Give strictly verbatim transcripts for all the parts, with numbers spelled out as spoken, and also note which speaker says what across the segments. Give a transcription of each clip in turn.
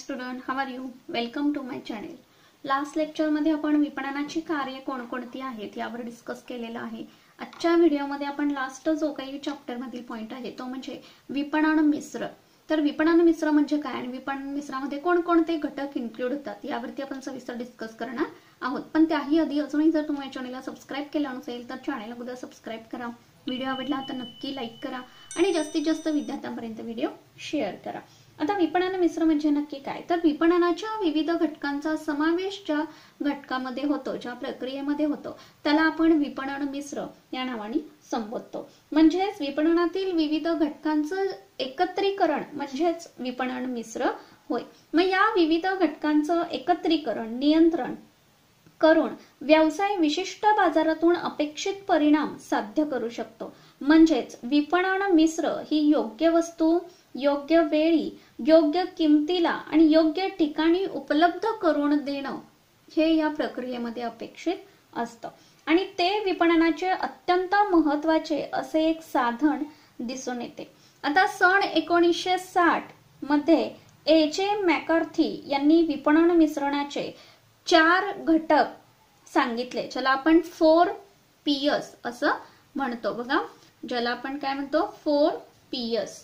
Speaker 1: Student, how are you? Welcome to my channel. Last लेक्चरमध्ये आपण विपणनाची कार्ये कोणकोणती आहेत यावर डिस्कस केलेलं आहे. आजच्या व्हिडिओमध्ये आपण लास्ट जो काही चॅप्टर मधील पॉइंट आहे तो म्हणजे विपणन मिश्र. तर विपणन मिश्र म्हणजे काय आणि विपणन मिश्रामध्ये कोणकोणते घटक इन्क्लूड होतात यावरती आपण सविस्तर डिस्कस करणार आहोत. पण त्याही आधी अजूनही जर तुम्ही चॅनेलला सबस्क्राइब केलं नसेल तर चॅनेलला सुद्धा सबस्क्राइब करा. व्हिडिओ आवडला तर नक्की लाईक करा आणि जास्तीत जास्त विद्यार्थ्यांपर्यंत व्हिडिओ शेअर करा. आता विपणन मिश्र म्हणजे नक्की काय? तर विपणनाच्या विविध घटकांचा समावेश ज्या घटकामध्ये होतो, ज्या प्रक्रियेमध्ये होतो त्याला आपण विपणन मिश्र या नावाने संबोधतो. म्हणजेच विपणनातील विविध घटकांचं एकत्रीकरण म्हणजेच विपणन मिश्र होय. मग या विविध घटकांचं एकत्रीकरण, नियंत्रण करून व्यवसाय विशिष्ट बाजारातून अपेक्षित परिणाम साध्य करू शकतो. म्हणजेच विपणन मिश्र ही योग्य वस्तू योग्य वेळी, योग्य किमतीला आणि योग्य ठिकाणी उपलब्ध करून देणं हे या प्रक्रियेमध्ये अपेक्षित असतं आणि ते विपणनाचे अत्यंत महत्त्वाचे असे एक साधन दिसून येते. आता सन एकोणीसशे साठ मध्ये ए जे मॅकार्थी यांनी विपणन मिश्रणाचे चार घटक सांगितले, ज्याला आपण फोर पीएस असं म्हणतो. बघा, ज्याला आपण काय म्हणतो? Four Ps.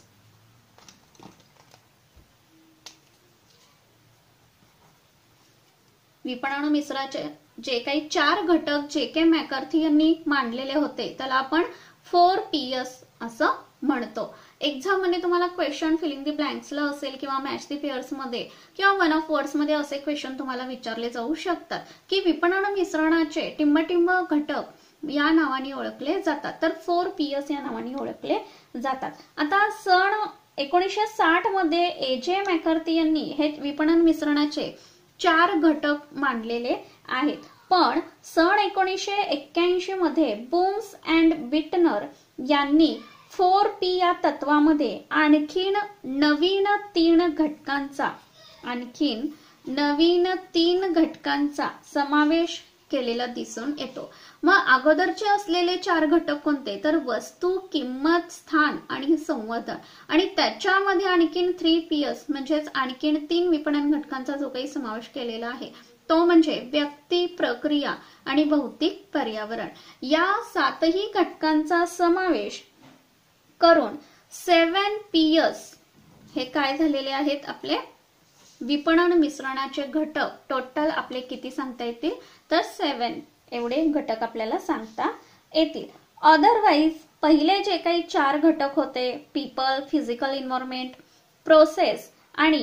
Speaker 1: विपणन मिश्राचे जे काही चार घटक जे के मॅकार्थी यांनी मांडलेले होते त्याला आपण फोर पीएस असं म्हणतो. एक्झाम मध्ये तुम्हाला क्वेश्चन फिलिंग द ब्लँक्सला असेल किंवा मॅच द पेअर्स मध्ये किंवा वन ऑफ वर्ड्स मध्ये असे क्वेश्चन तुम्हाला विचारले जाऊ शकतात की विपणन मिश्रणाचे टिंबटिंब घटक या नावाने ओळखले जातात. तर फोर पीएस या नावाने ओळखले जातात. आता सन एकोणीसशे साठ मध्ये ए जे मॅकार्थी यांनी हे विपणन मिश्रणाचे चार घटक मांडलेले आहेत. पण सन एकोणीसशे एक्क्याऐंशी मध्ये बूम्स अँड बिटनर यांनी फोर पी या तत्वामध्ये आणखीन नवीन तीन घटकांचा आणखीन नवीन तीन घटकांचा समावेश केलेला दिसून येतो. मग अगोदरचे असलेले चार घटक कोणते? तर वस्तू, किंमत, स्थान आणि संवर्धन. आणि त्याच्यामध्ये आणखीन थ्री पीएस म्हणजेच आणखीन तीन विपणन घटकांचा जो काही समावेश केलेला आहे तो म्हणजे व्यक्ती, प्रक्रिया आणि भौतिक पर्यावरण. या सातही घटकांचा समावेश करून सेवन पीएस हे काय झालेले आहेत? आपले विपणन मिश्रणाचे घटक टोटल आपले किती सांगता येतील? तर सेवन एवढे घटक आपल्याला सांगता येतील. अदरवाईज पहिले जे काही चार घटक होते, पीपल, फिजिकल इन्व्हायरमेंट, प्रोसेस आणि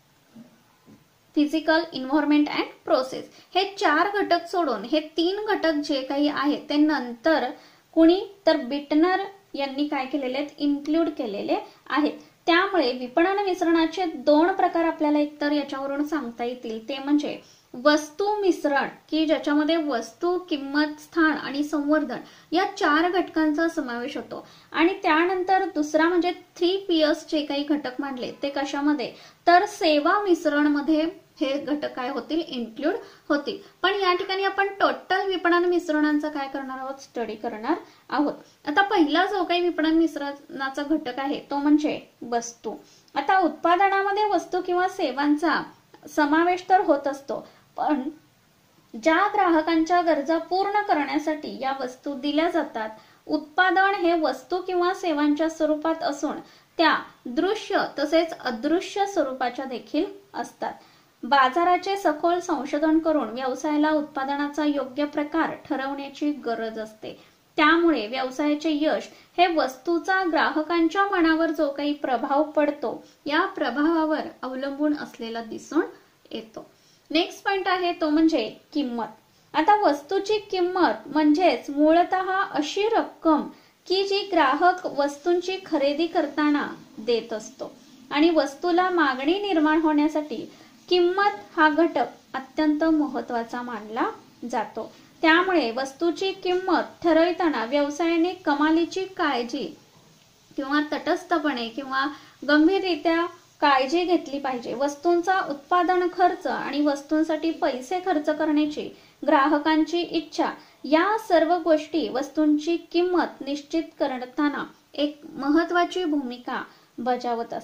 Speaker 1: फिजिकल इन्व्हायरमेंट अँड प्रोसेस, हे चार घटक सोडून हे तीन घटक जे काही आहेत ते नंतर कुणी तर बिटनर यांनी काय केलेले आहेत? इन्क्लूड केलेले आहेत. त्यामुळे विपणन मिश्रणाचे दोन प्रकार आपल्याला एकतर याच्यावरून सांगता येतील. ते म्हणजे वस्तू मिश्रण, की ज्याच्यामध्ये वस्तू, किंमत, स्थान आणि संवर्धन या चार घटकांचा समावेश होतो. आणि त्यानंतर दुसरा म्हणजे थ्री पीएस जे काही घटक मांडले ते कशामध्ये? तर सेवा मिश्रण मध्ये हे घटक काय होतील? इन्क्लूड होतील. पण या ठिकाणी आपण टोटल विपणन मिश्रणांचा काय करणार आहोत? स्टडी करणार आहोत. आता पहिला जो काही विपणन मिश्रणाचा घटक आहे तो म्हणजे वस्तू. आता उत्पादनामध्ये वस्तू किंवा सेवांचा समावेश तर होत असतो, पण ज्या ग्राहकांच्या गरजा पूर्ण करण्यासाठी या वस्तू दिल्या जातात, उत्पादन हे वस्तू किंवा सेवांच्या स्वरूपात असून त्या दृश्य तसेच अदृश्य स्वरूपाच्या देखील असतात. बाजाराचे सखोल संशोधन करून व्यवसायाला उत्पादनाचा योग्य प्रकार ठरवण्याची गरज असते. त्यामुळे व्यवसायाचे यश हे वस्तूचा ग्राहकांच्या मनावर जो काही प्रभाव पडतो या प्रभावावर अवलंबून असलेला दिसून येतो. नेक्स्ट पॉइंट आहे तो म्हणजे किंमत. आता वस्तूची किंमत म्हणजेच मूळतः अशी रक्कम की जी ग्राहक वस्तूंची खरेदी करताना देत असतो आणि वस्तूला मागणी निर्माण होण्यासाठी किंमत हा घटक अत्यंत महत्त्वाचा मानला जातो. त्यामुळे वस्तूची किंमत ठरविताना व्यवसायाने कमालीची काळजी किंवा तटस्थपणे किंवा गंभीररित्या काळजी घेतली पाहिजे. वस्तूंचा उत्पादन खर्च आणि वस्तूंसाठी पैसे खर्च करण्याची ग्राहकांची इच्छा या सर्व गोष्टी वस्तूंची किंमत निश्चित करताना एक महत्त्वाची भूमिका बजावत असतात.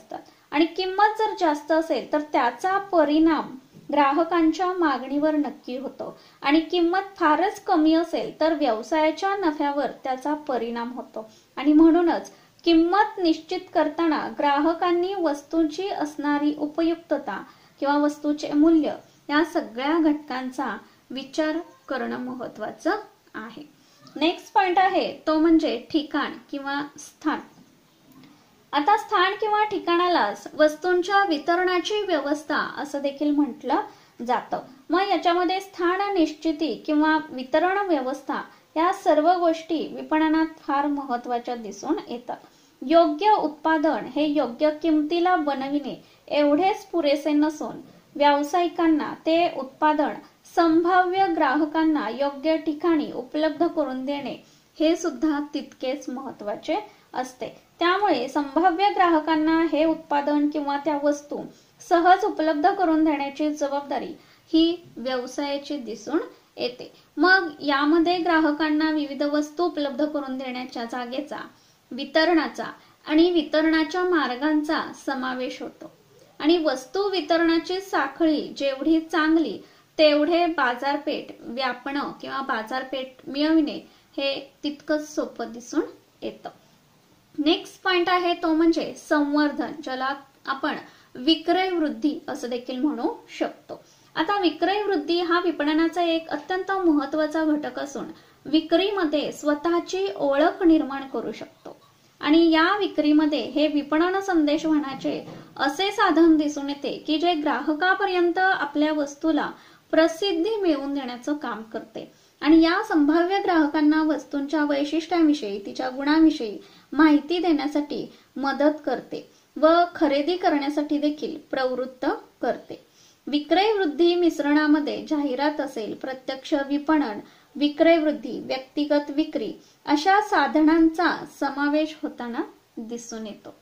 Speaker 1: आणि किंमत जर जास्त असेल तर त्याचा परिणाम ग्राहकांच्या मागणीवर नक्की होतो आणि किंमत फारच कमी असेल तर व्यवसायाच्या नफ्यावर त्याचा परिणाम होतो. आणि म्हणूनच किंमत निश्चित करताना ग्राहकांनी वस्तूंची असणारी उपयुक्तता किंवा वस्तूचे मूल्य या सगळ्या घटकांचा विचार करणं महत्वाचं आहे. नेक्स्ट पॉइंट आहे तो म्हणजे ठिकाण किंवा स्थान. आता स्थान किंवा ठिकाणाला वस्तूंच्या वितरणाची व्यवस्था असं देखील म्हटलं जातं. मग याच्यामध्ये स्थान निश्चिती किंवा वितरण व्यवस्था या सर्व गोष्टी विपणनात फार महत्वाच्या दिसून येतात. योग्य उत्पादन हे योग्य किमतीला बनविणे एवढेच पुरेसे नसून व्यावसायिकांना ते उत्पादन संभाव्य ग्राहकांना योग्य ठिकाणी उपलब्ध करून देणे हे सुद्धा तितकेच महत्वाचे असते. त्यामुळे संभाव्य ग्राहकांना हे उत्पादन किंवा त्या वस्तू सहज उपलब्ध करून देण्याची जबाबदारी ही व्यवसायाची दिसून येते. मग यामध्ये ग्राहकांना विविध वस्तू उपलब्ध करून देण्याच्या जागेचा, वितरणाचा आणि वितरणाच्या मार्गांचा समावेश होतो. आणि वस्तू वितरणाची साखळी जेवढी चांगली तेवढे बाजारपेठ व्यापणं किंवा बाजारपेठ मिळविणे हे तितकंच सोपं दिसून येतं. नेक्स्ट पॉइंट आहे तो म्हणजे संवर्धन, ज्याला आपण विक्रय वृद्धी असं देखील म्हणू शकतो. आता विक्रय वृद्धी हा विपणनाचा एक अत्यंत महत्वाचा घटक असून विक्रीमध्ये स्वतःची ओळख निर्माण करू शकतो. आणि या विक्रीमध्ये हे विपणन संदेशवहनाचे असे साधन दिसून येते की जे ग्राहकापर्यंत आपल्या वस्तूला प्रसिद्धी मिळवून देण्याचं काम करते. आणि या संभाव्य ग्राहकांना वस्तूंच्या वैशिष्ट्यांविषयी, तिच्या गुणांविषयी माहिती देण्यासाठी मदत करते व खरेदी करण्यासाठी देखील प्रवृत्त करते. विक्रय वृद्धी मिश्रणामध्ये जाहिरात असेल, प्रत्यक्ष विपणन, विक्रय वृद्धी, व्यक्तिगत विक्री अशा साधनांचा समावेश होताना दिसून येतो.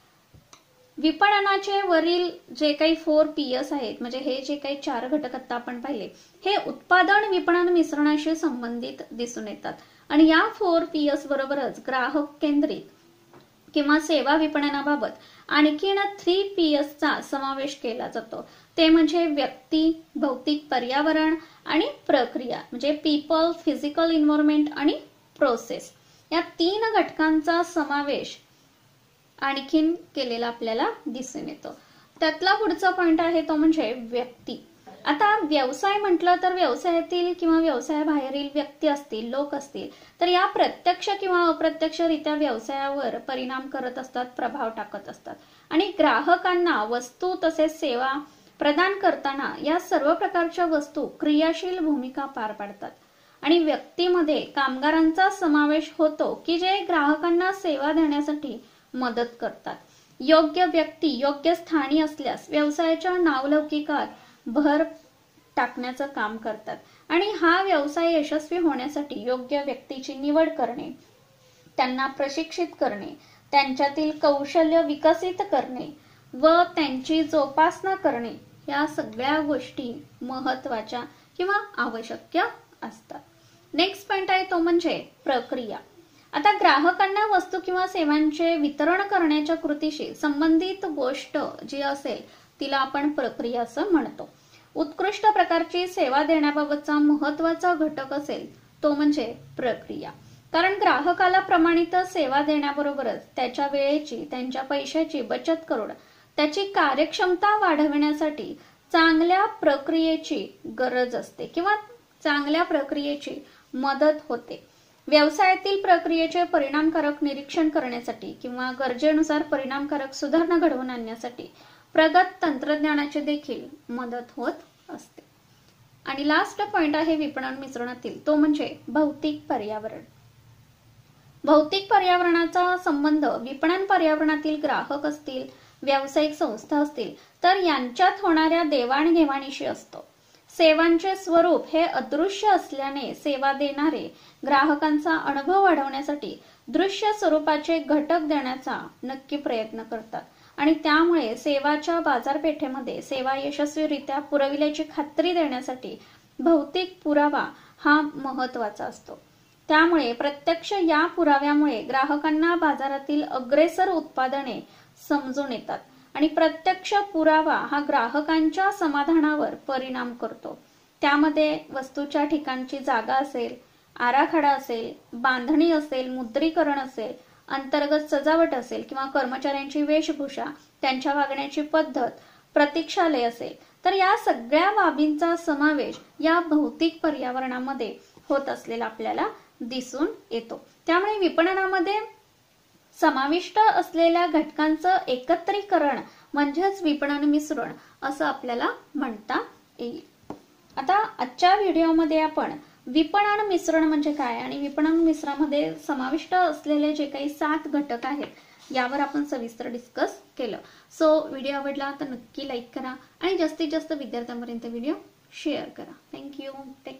Speaker 1: विपणनाचे वरील जे काही फोर पीएस आहेत, म्हणजे हे जे काही चार घटक आता आपण पाहिले, हे उत्पादन विपणन मिश्रणाशी संबंधित दिसून येतात. आणि या फोर पीएस बरोबरच ग्राहक केंद्रित किंवा सेवा विपणनाबाबत आणखीन थ्री पीएस चा समावेश केला जातो. ते म्हणजे व्यक्ती, भौतिक पर्यावरण आणि प्रक्रिया, म्हणजे पीपल, फिजिकल इन्व्हायरमेंट आणि प्रोसेस. या तीन घटकांचा समावेश आणखीन केलेला आपल्याला दिसून येतो. त्यातला पुढचा पॉइंट आहे तो म्हणजे व्यक्ती. आता व्यवसाय म्हटलं तर व्यवसायातील किंवा व्यवसायाबाहेरील व्यक्ती असतील, लोक असतील, तर या प्रत्यक्ष किंवा अप्रत्यक्षरित्या व्यवसायावर परिणाम करत असतात, प्रभाव टाकत असतात. आणि ग्राहकांना वस्तू तसेच सेवा प्रदान करताना या सर्व प्रकारच्या वस्तू क्रियाशील भूमिका पार पाडतात. आणि व्यक्तीमध्ये कामगारांचा समावेश होतो की जे ग्राहकांना सेवा देण्यासाठी मदत करतात. योग्य व्यक्ती योग्य स्थानी असल्यास व्यवसायाच्या नावलौकिकात भर टाकण्याचं काम करतात. आणि हा व्यवसाय यशस्वी होण्यासाठी योग्य व्यक्तीची निवड करणे, त्यांना प्रशिक्षित करणे, त्यांच्यातील कौशल्य विकसित करणे व त्यांची जोपासना करणे या सगळ्या गोष्टी महत्वाच्या किंवा आवश्यक असतात. नेक्स्ट पॉइंट आहे तो म्हणजे प्रक्रिया. आता ग्राहकांना वस्तू किंवा सेवांचे वितरण करण्याच्या कृतीशी संबंधित गोष्ट जी असेल तिला आपण प्रक्रिया असं म्हणतो. उत्कृष्ट प्रकारची सेवा देण्याबाबतचा महत्वाचा घटक असेल तो म्हणजे प्रक्रिया. कारण ग्राहकाला प्रमाणित सेवा देण्याबरोबरच त्याच्या वेळेची, त्यांच्या पैशाची बचत करून त्याची कार्यक्षमता वाढवण्यासाठी चांगल्या प्रक्रियेची गरज असते किंवा चांगल्या प्रक्रियेची मदत होते. व्यवसायातील प्रक्रियेचे परिणामकारक निरीक्षण करण्यासाठी किंवा गरजेनुसार परिणामकारक सुधारणा घडवून आणण्यासाठी प्रगत तंत्रज्ञानाची देखील मदत होत असते. आणि लास्ट पॉइंट आहे विपणन मिश्रणातील तो म्हणजे भौतिक पर्यावरण. भौतिक पर्यावरणाचा संबंध विपणन पर्यावरणातील ग्राहक असतील, व्यावसायिक संस्था असतील तर यांच्यात होणाऱ्या देवाणघेवाणीशी असतो. सेवांचे स्वरूप हे अदृश्य असल्याने सेवा देणारे ग्राहकांचा अनुभव वाढवण्यासाठी दृश्य स्वरूपाचे घटक देण्याचा नक्की प्रयत्न करतात. आणि त्यामुळे सेवाच्या बाजारपेठेमध्ये सेवा यशस्वीरित्या पुरविल्याची खात्री देण्यासाठी भौतिक पुरावा हा महत्वाचा असतो. त्यामुळे प्रत्यक्ष या पुराव्यामुळे ग्राहकांना बाजारातील अग्रेसर उत्पादने समजून येतात आणि प्रत्यक्ष पुरावा हा ग्राहकांच्या समाधानावर परिणाम करतो। त्यामध्ये वस्तूच्या ठिकाणची जागा असेल, आराखडा असेल, बांधणी असेल, मुद्रीकरण असेल, अंतर्गत सजावट असेल किंवा कर्मचाऱ्यांची वेशभूषा, त्यांच्या वागण्याची पद्धत, प्रतीक्षालय असेल, तर या सगळ्या बाबींचा समावेश या भौतिक पर्यावरणामध्ये होत असलेला आपल्याला दिसून येतो। त्यामुळे विपणनामध्ये समाविष्ट असलेल्या घटकांचं एकत्रीकरण म्हणजेच विपणन मिश्रण असं आपल्याला म्हणता येईल। आता आजच्या व्हिडिओमध्ये आपण विपणन मिश्रण म्हणजे काय आणि विपणन मिश्रणामध्ये समाविष्ट असलेले जे काही सात घटक आहेत यावर आपण सविस्तर डिस्कस केलं। सो व्हिडिओ आवडला तर नक्की लाईक करा आणि जास्तीत जास्त विद्यार्थ्यांपर्यंत व्हिडिओ शेअर करा। थँक्यू।